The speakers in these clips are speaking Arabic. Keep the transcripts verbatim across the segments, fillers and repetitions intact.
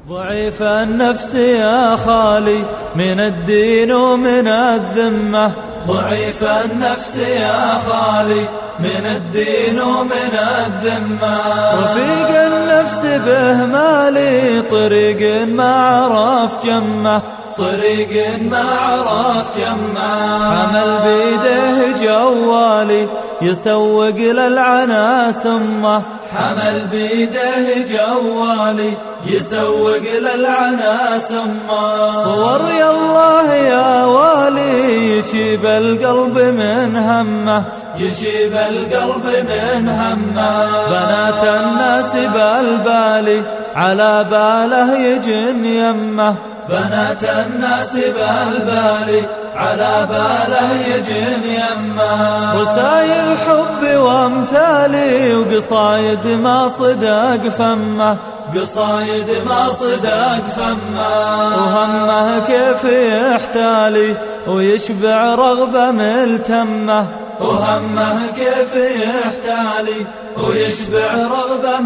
ضعيف النفس يا خالي من الدين ومن الذمة، ضعيف النفس يا خالي من الدين ومن الذمة. رفيق النفس به مالي طريق ما عرف جمه، طريق ما عرف جمه. حمل بيده جوالي يسوق للعنا سمه، حمل بيده جوالي يسوق للعنا سمه. صور يا الله يا والي يشيب القلب من همه، يشيب القلب من همه. بنات الناس بالبالي على باله يجن يمه، بنات الناس بالبالي على باله يجن يمه. رسايل حب وامثالي وقصايد ما صدق فمه، قصايد ما صدق فمه. وهمه كيف يحتالي ويشبع رغبة ملتمه، وهمه كيف يحتالي ويشبع رغبة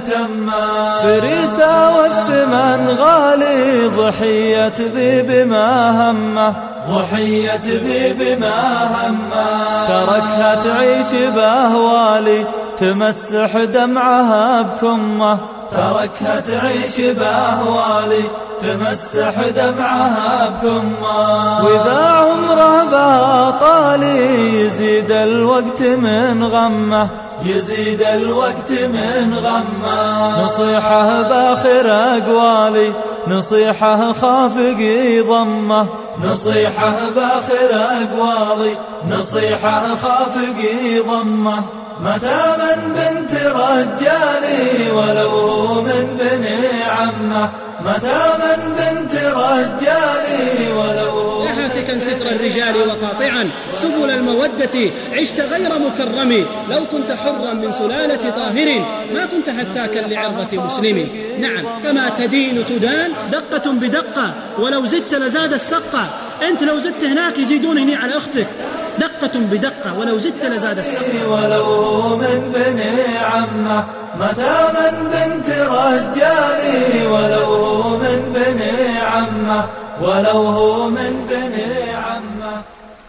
ملتمه. فريسة والثمن غالي ضحية ذي بما همه، ضحية ذي بما همه. تركها تعيش بأهوالي تمسح دمعها بكمه، تركها تعيش بأهوالي تمسح دمعها بكمه. وإذا عمره بها طالي يزيد الوقت من غمه، يزيد الوقت من غمه. نصيحه باخر أقوالي نصيحه خافقي ضمه، نصيحه باخر أقوالي نصيحه خافقي ضمه. متى من بنت رجالي ولو هو من بني عمه، متى من بنت رجالي ولو هو هاتكا ستر الرجال وقاطعا سبل المودة عشت غير مكرم. لو كنت حرا من سلالة طاهر ما كنت هتاكا لعرضة مسلم. نعم كما تدين تدان دقة بدقة، ولو زدت لزاد السقة. أنت لو زدت هناك يزيدون هني على أختك، دقة بدقة ولو زدت لزاد السقة. ولو هو من بني عمه، متى من بنت رجالي ولو هو من بني عمه، ولو هو من بني عمه.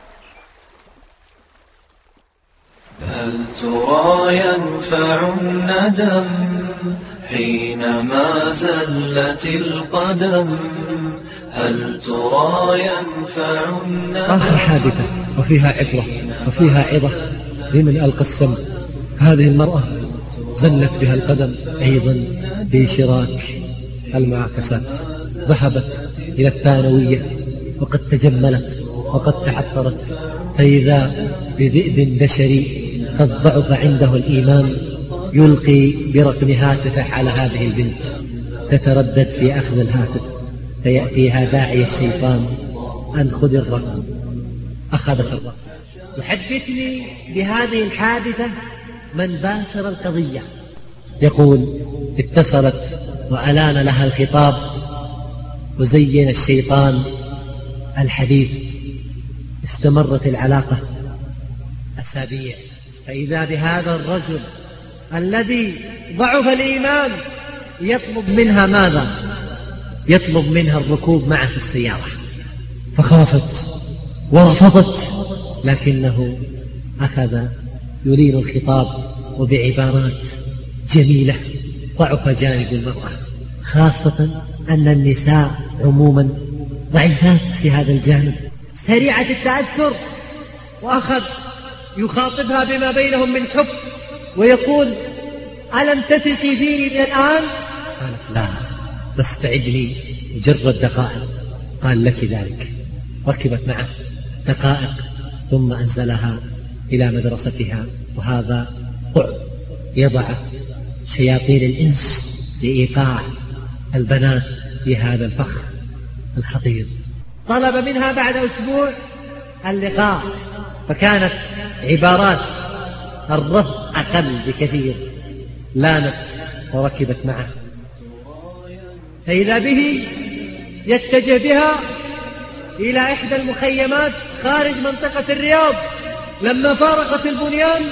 هل ترى ينفع الندم حينما زلت القدم، هل ترى ينفع الندم. آخر حادثة وفيها عبرة وفيها عظة لمن ألقى السم. هذه المرأة زلت بها القدم أيضا بشراك المعاكسات، ذهبت إلى الثانوية وقد تجملت وقد تعطرت، فإذا بذئب بشري قد ضعف عنده الإيمان يلقي برقم هاتفه على هذه البنت، تتردد في أخذ الهاتف فيأتيها داعي الشيطان أن خذ الرقم. أخذت الرقم. يحدثني بهذه الحادثة من باشر القضية، يقول اتصلت وألان لها الخطاب وزين الشيطان الحديث. استمرت العلاقة أسابيع، فإذا بهذا الرجل الذي ضعف الإيمان يطلب منها ماذا؟ يطلب منها الركوب معه في السيارة، فخافت ورفضت، لكنه أخذ يلين الخطاب وبعبارات جميلة. ضعف جانب المرأة، خاصة أن النساء عموما ضعيفات في هذا الجانب، سريعة التأثر. وأخذ يخاطبها بما بينهم من حب ويقول ألم تثقي فيني من الآن؟ قالت لا، بس تعد لي مجرد دقائق. قال لك ذلك. ركبت معه دقائق ثم أنزلها إلى مدرستها، وهذا طعم يضع شياطين الإنس لإيقاع البنات في هذا الفخ الخطير. طلب منها بعد أسبوع اللقاء، فكانت عبارات الرفض أقل بكثير. لانت وركبت معه، فإذا به يتجه بها إلى إحدى المخيمات خارج منطقة الرياض. لما فارقت البنيان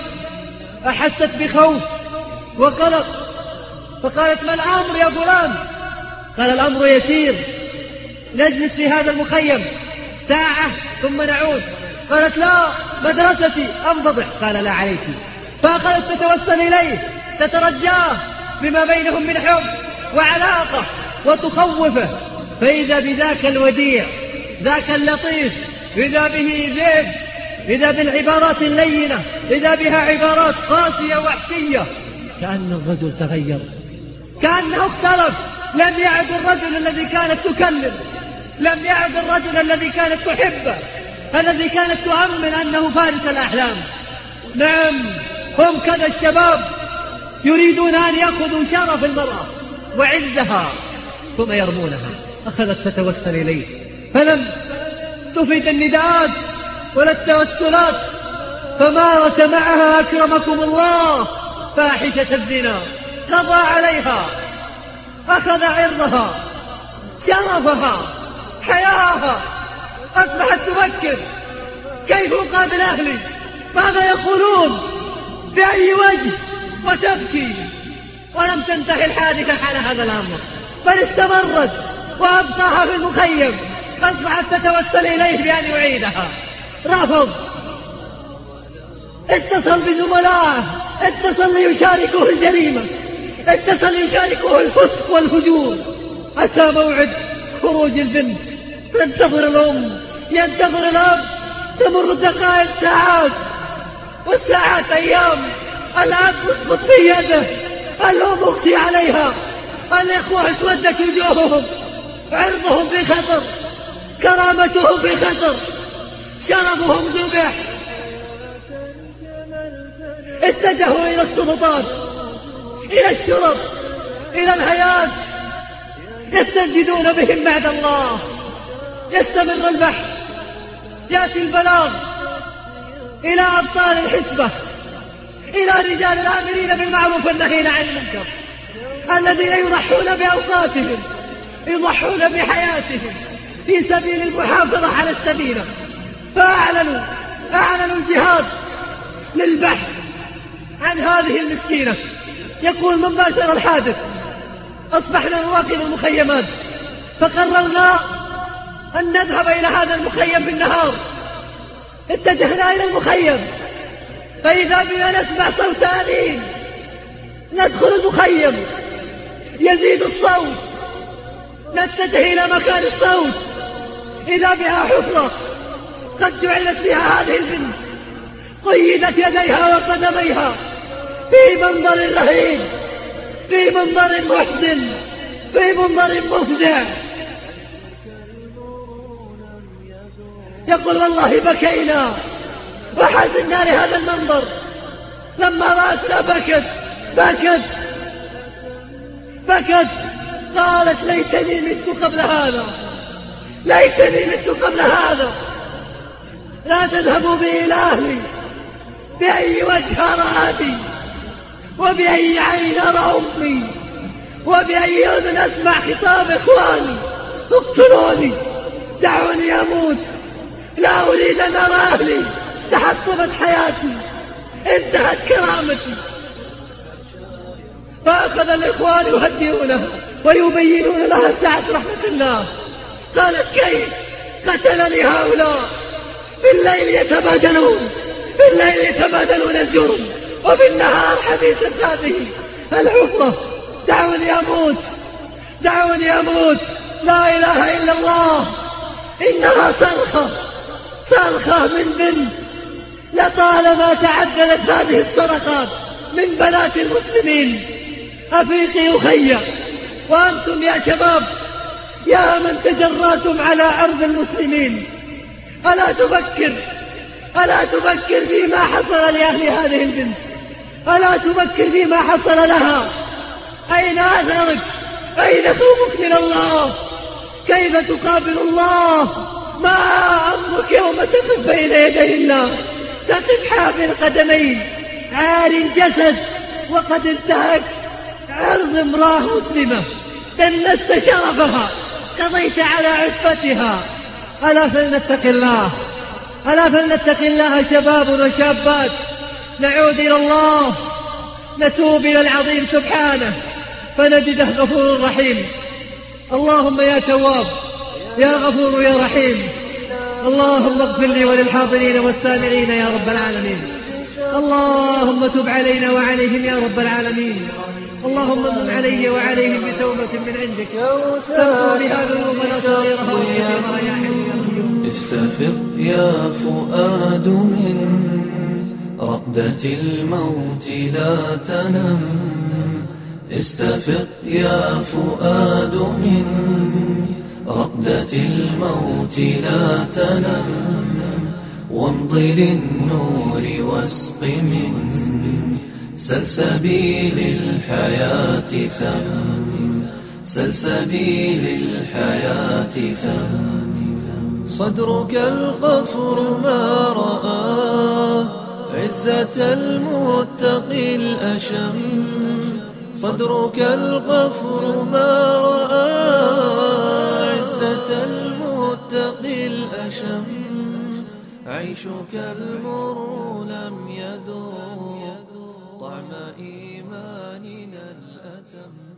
أحست بخوف وقلق، فقالت ما الأمر يا فلان؟ قال الأمر يسير، نجلس في هذا المخيم ساعة ثم نعود. قالت لا، مدرستي أنفضح. قال لا عليك. فأخذت تتوسل إليه تترجاه بما بينهم من حب وعلاقة وتخوفه، فإذا بذاك الوديع ذاك اللطيف، إذا به ذئب، إذا بالعبارات اللينة، إذا بها عبارات قاسية وحشية. كأن الرجل تغير، كأنه اختلف. لم يعد الرجل الذي كانت تكلم، لم يعد الرجل الذي كانت تحبه، الذي كانت تؤمن أنه فارس الأحلام. نعم، هم كذا الشباب يريدون أن يأخذوا شرف المرأة وعزها ثم يرمونها. أخذت تتوسل إليه فلم تفد النداءات ولا التوسلات، فمارس معها أكرمكم الله فاحشة الزنا، قضى عليها، أخذ عرضها، شرفها، حياها. أصبحت تفكر كيف أقابل أهلي، ماذا يقولون، بأي وجه، وتبكي. ولم تنتهي الحادثة على هذا الأمر، بل استمرت وأبقاها في المخيم. أصبحت تتوسل إليه بأن يعيدها، رفض. اتصل بزملائه، اتصل ليشاركه الجريمة، اتصل ليشاركه الفسق والفجور. أتى موعد خروج البنت، تنتظر الأم، ينتظر الأب، تمر الدقائق ساعات، والساعات أيام. الأب يسقط في يده، الأم أغشي عليها، الإخوة اسودت وجوههم، عرضهم في خطر، كرامتهم في خطر، شرفهم ذبح. اتجهوا إلى السلطات، إلى الشرط، إلى الهيئات، يستنجدون بهم بعد الله. يستمر البحث، يأتي البلاغ إلى أبطال الحسبة، إلى رجال الآمرين بالمعروف والنهين عن المنكر، الذين يضحون بأوقاتهم، يضحون بحياتهم في سبيل المحافظة على السبيل. فأعلنوا أعلنوا الجهاد للبحث عن هذه المسكينة. يقول من باشر الحادث: أصبحنا نراقب المخيمات، فقررنا أن نذهب إلى هذا المخيم بالنهار. اتجهنا إلى المخيم، فإذا بنا نسمع صوت أنين. ندخل المخيم، يزيد الصوت، نتجه إلى مكان الصوت، إذا بها حفرة قد جعلت فيها هذه البنت، قيدت يديها وقدميها في منظر رهيب، في منظر محزن، في منظر مفزع. يقول والله بكينا وحزنا لهذا المنظر. لما رأتنا بكت بكت بكت قالت: ليتني مت قبل هذا، ليتني مت قبل هذا. لا تذهبوا بي إلى أهلي، بأي وجه أرى أبي، وبأي عين أرى أمي، وبأي أذن أسمع خطاب إخواني. اقتلوني، دعوني أموت، لا أريد أن أرى أهلي. تحطمت حياتي، انتهت كرامتي. فأخذ الإخوان يهدئونها ويبينون لها سعة رحمة الله. قالت: كيف قتلني هؤلاء؟ في الليل يتبادلون، في الليل يتبادلون الجرم، وفي النهار حبيسة هذه الحفرة. دعوني أموت، دعوني أموت، لا إله إلا الله. إنها صرخة، صرخة من بنت. لطالما تعدلت هذه الصرخات من بنات المسلمين. أفيقي أخي، وأنتم يا شباب، يا من تجرأتم على عرض المسلمين، ألا تفكر ألا تفكر فيما حصل لأهل هذه البنت؟ ألا تفكر فيما حصل لها؟ أين أثرك؟ أين خوفك من الله؟ كيف تقابل الله؟ ما أمرك يوم تقف بين يدي الله؟ تقف حافي القدمين، عار الجسد، وقد انتهك عرض امرأة مسلمة، دنست شرفها، قضيت على عفتها. ألا فلنتق الله، ألا فلنتق الله شباب وشابات. نعود إلى الله، نتوب إلى العظيم سبحانه، فنجده غفور رحيم. اللهم يا تواب يا غفور يا رحيم، اللهم اغفر لي وللحاضرين والسامعين يا رب العالمين. اللهم تب علينا وعليهم يا رب العالمين. اللهم من علي وعليهم بتوبة من عندك تغفر بها ذنوبنا صغيرها وكبيرها يا حي. استفق يا فؤاد من رقدة الموت لا تنم، استفق يا فؤاد من رقدة الموت لا تنم، وامض للنور واسق من سلسبيل الحياة ثم، سلسبيل الحياة ثم. صدرك الغفر ما رآه عزة المتقي الأشم، صدرك الغفر ما رآه عزة المتقي الأشم، عيشك المر لم يذوق طعم إيماننا الأتم.